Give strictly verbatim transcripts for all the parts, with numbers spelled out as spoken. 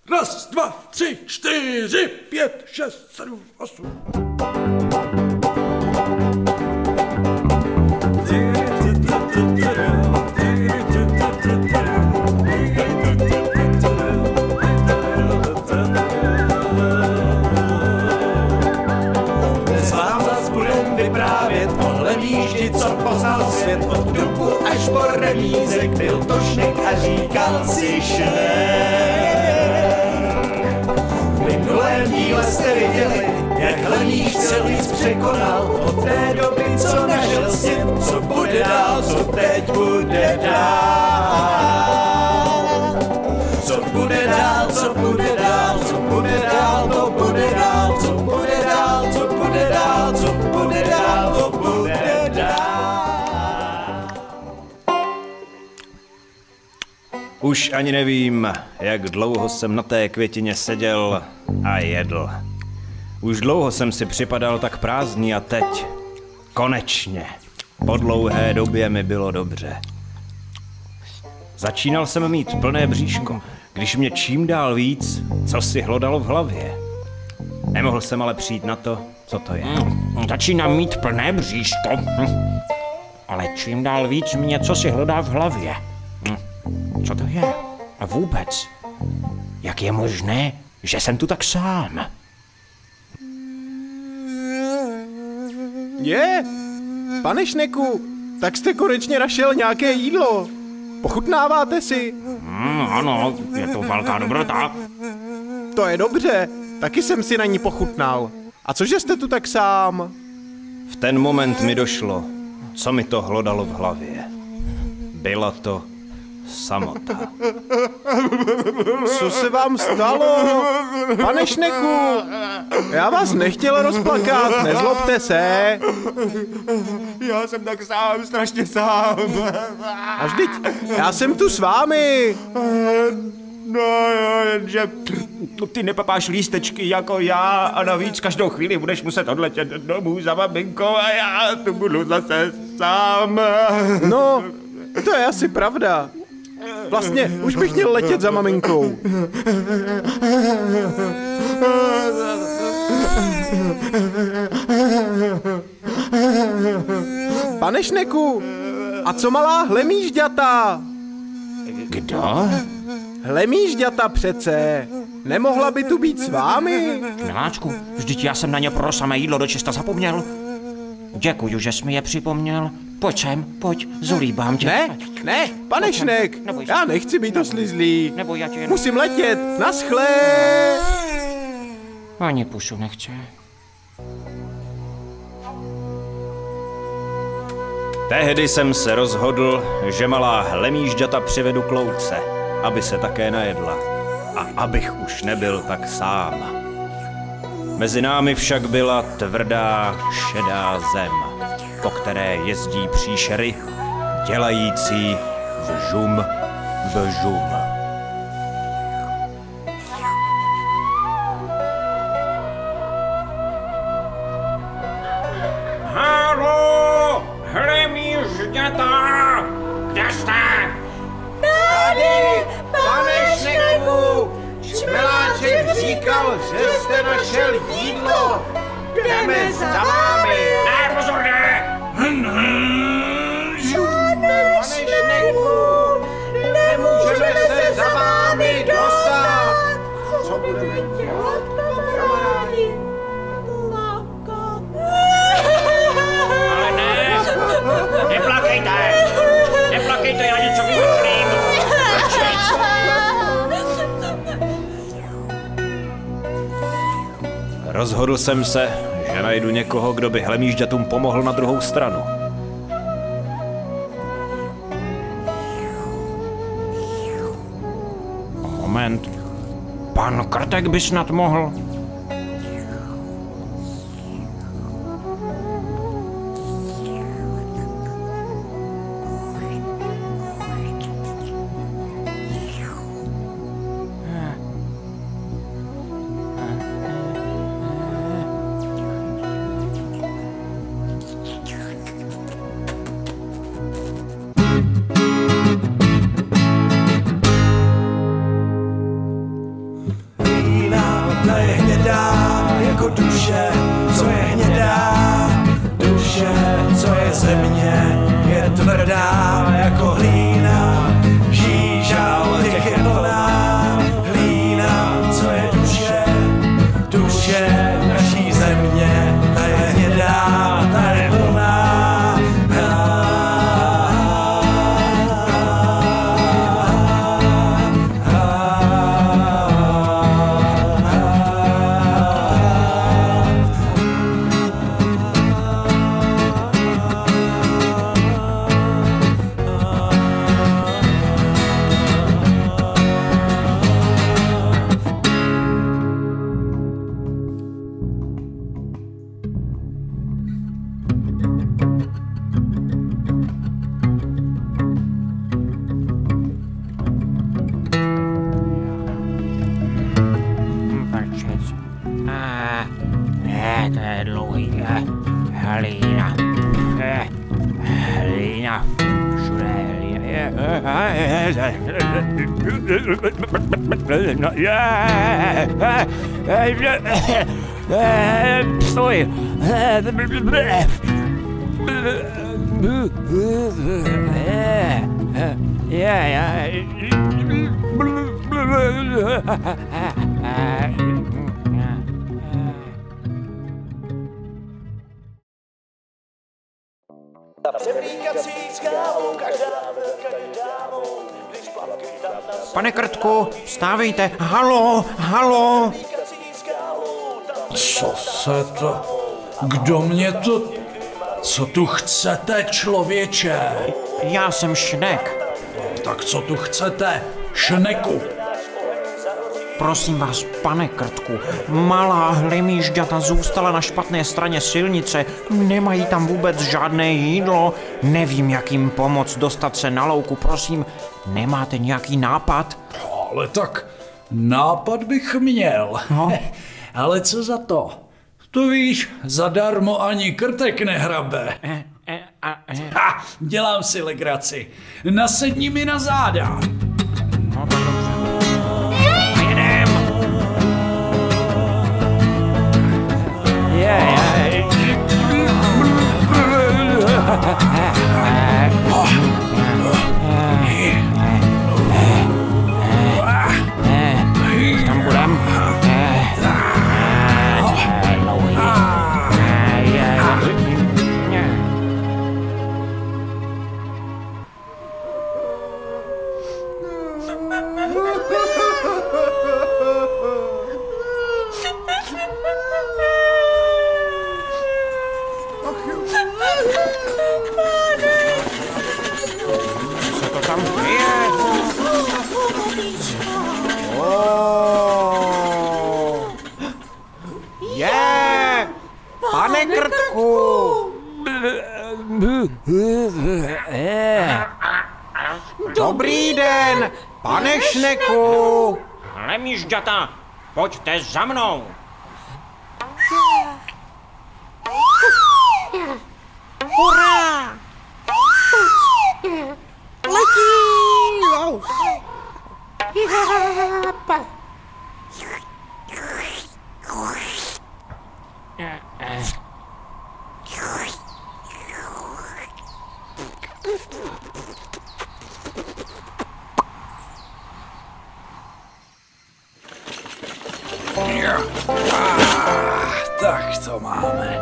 Raz, dva, tři, čtyři, pět, šest, sedm, osm. Co poznal svět od dubu až po remízek, byl tošnek a říkal si šéf. V minulém díle jste viděli, jak Hlemíž celý překonal od té doby, co našel svět, co bude dál, co teď bude dál. Co bude dál, co bude dál, co bude dál, to bude dál, co bude dál, co bude dál, co bude dál, to bude dál. Už ani nevím, jak dlouho jsem na té květině seděl a jedl. Už dlouho jsem si připadal tak prázdný a teď, konečně, po dlouhé době mi bylo dobře. Začínal jsem mít plné bříško, když mě čím dál víc, co si hlodalo v hlavě. Nemohl jsem ale přijít na to, co to je. Hmm, začínám mít plné bříško, hm. Ale čím dál víc mě co si hlodá v hlavě. Hm. Co to je? A vůbec, jak je možné, že jsem tu tak sám? Je, pane Šneku, tak jste konečně našel nějaké jídlo. Pochutnáváte si? Hmm, ano, je to velká dobrota. To je dobře, taky jsem si na ní pochutnal. A cože jste tu tak sám? V ten moment mi došlo, co mi to hlodalo v hlavě. Byla to samota. Co se vám stalo? Pane Šneku, já vás nechtěl rozplakat, nezlobte se. Já jsem tak sám, strašně sám. A vždyť, já jsem tu s vámi. No jo, jenže ty nepapáš lístečky jako já a navíc každou chvíli budeš muset odletět domů za maminkou a já tu budu zase sám. No, to je asi pravda. Vlastně už bych měl letět za maminkou. Pane Šneku, a co malá hlemýžďata? Kdo? Hlemýžďata přece. Nemohla by tu být s vámi? Miláčku, vždyť já jsem na ně pro samé jídlo dočista zapomněl. Děkuju, že jsi mi je připomněl. Pojď sem, pojď, zulíbám tě. Ne, ne, pane Šnek, já nechci být oslizlý. Nebo já tě jen... Musím letět, naschle. Ani pusu nechce. Tehdy jsem se rozhodl, že malá hlemýžďata přivedu k louce, aby se také najedla a abych už nebyl tak sám. Mezi námi však byla tvrdá, šedá zem, po které jezdí příšery, dělající vžum, vžum. Haló, hlemýžďata, kde jste? Tady, pane Šneku, Čmeláček říkal, že jste našel jídlo. Jdeme za vámi. Ne, pozor, ne! Pane Šneku, nemůžeme se za vámi dostat. Co budeme dělat, kamarádi? Ale ne! Neplakejte! Neplakejte, já něco vymyslím! Rozhodl jsem se, že najdu někoho, kdo by hlemýžďatům pomohl na druhou stranu. Moment. Pan Krtek by snad mohl. jako duše, co je hnědá. Duše, co je země, je tvrdá jako hlína. Žížal těch je plná, hlína, co je duše. Duše naší země, ta je hnědá, ta je plná. Hlína. Hlína. Všude hlína. Stoj. Pane Krtku, vstávejte. Halo, halo. Co se to... Kdo mě to... Co tu chcete, člověče? Já jsem Šnek. Tak co tu chcete, Šneku? Prosím vás, pane Krtku, malá hlemýžďata zůstala na špatné straně silnice, nemají tam vůbec žádné jídlo, nevím, jak jim pomoct dostat se na louku, prosím, nemáte nějaký nápad? Ale tak nápad bych měl, No. Ale co za to? To víš, zadarmo ani krtek nehrabe. E, e, a, e. Ha, dělám si legraci. Nasedni mi na záda. No tak dobře. Jedem! Je, je. Tam budem. Co to tam je? Oh. Je! Pane Krtku! Dobrý den, pane Šneku! Hlemýžďata, pojďte za mnou! Hurá! Letí! Ah, tak to máme.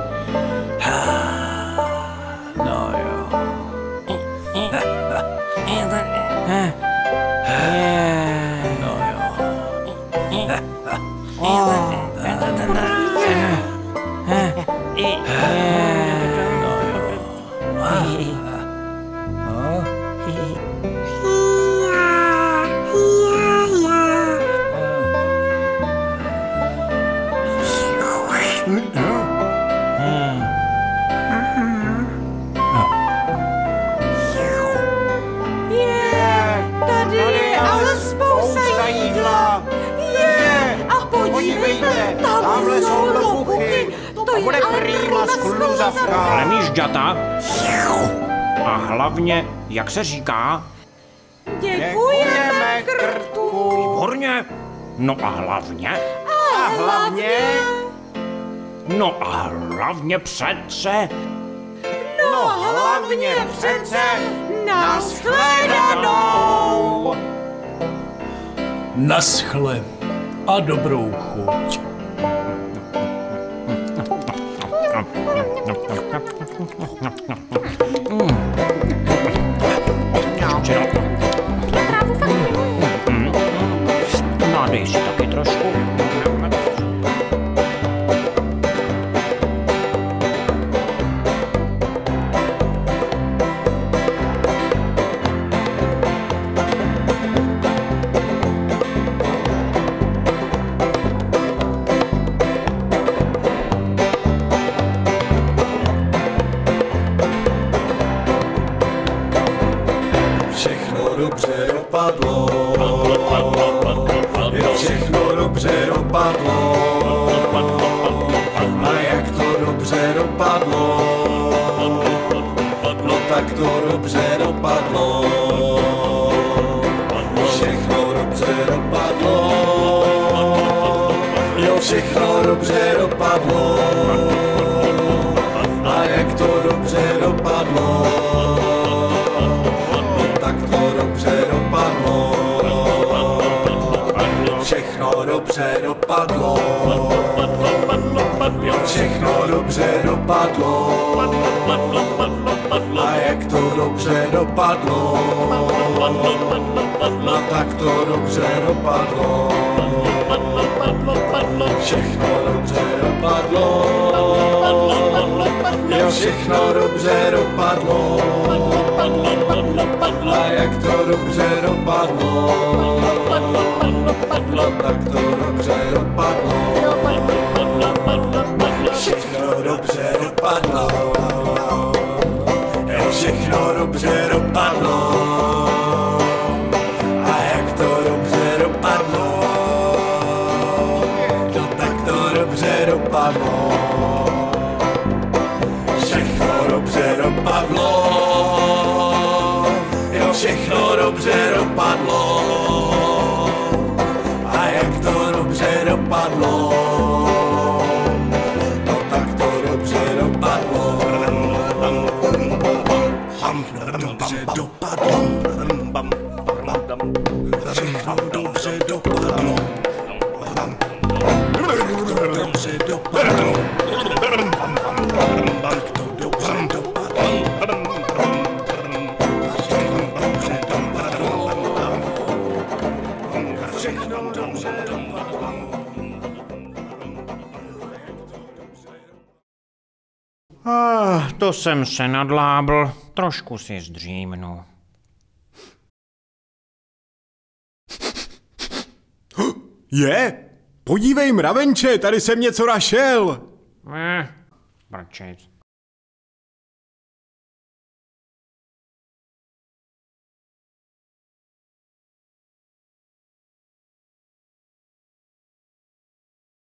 No jo. No Tamhle jsou lopuchy, to bude prýma skluzavka. Hlemýžďata. A hlavně, jak se říká? Děkujeme, Krtku. Výborně. No a hlavně? A hlavně No a hlavně přece... No hlavně přece nashledanou. Naschle a dobrou chuť. No, dej si taky trošku. Všechno dobře dopadlo, jo, všechno dobře dopadlo, a jak to dobře dopadlo, no tak to dobře dopadlo, všechno dobře dopadlo, jo, všechno dobře dopadlo, a jak to dobře dopadlo, dobře dopadlo, všechno dobře dopadlo, jo, všechno dobře dopadlo, a jak to dobře dopadlo, no tak to dobře dopadlo, všechno dobře dopadlo, jo, všechno dobře dopadlo, a jak to dobře dopadlo, no tak to dobře dopadlo, všechno dobře dopadlo, jo, všechno dobře dopadlo, a jak to dobře dopadlo, no tak to dobře dopadlo, všechno dobře dopadlo, všechno dobře dopadlo, a jak to dobře dopadlo, no tak to dobře dopadlo, dobře dopadlo, všechno dobře dopadlo, dobře dopadlo, tak to dobře dopadlo. Ah, to jsem se nadlábl, trošku si zdřímnu. Je? Podívej, mravenče, tady jsem něco našel. Eh, brčec.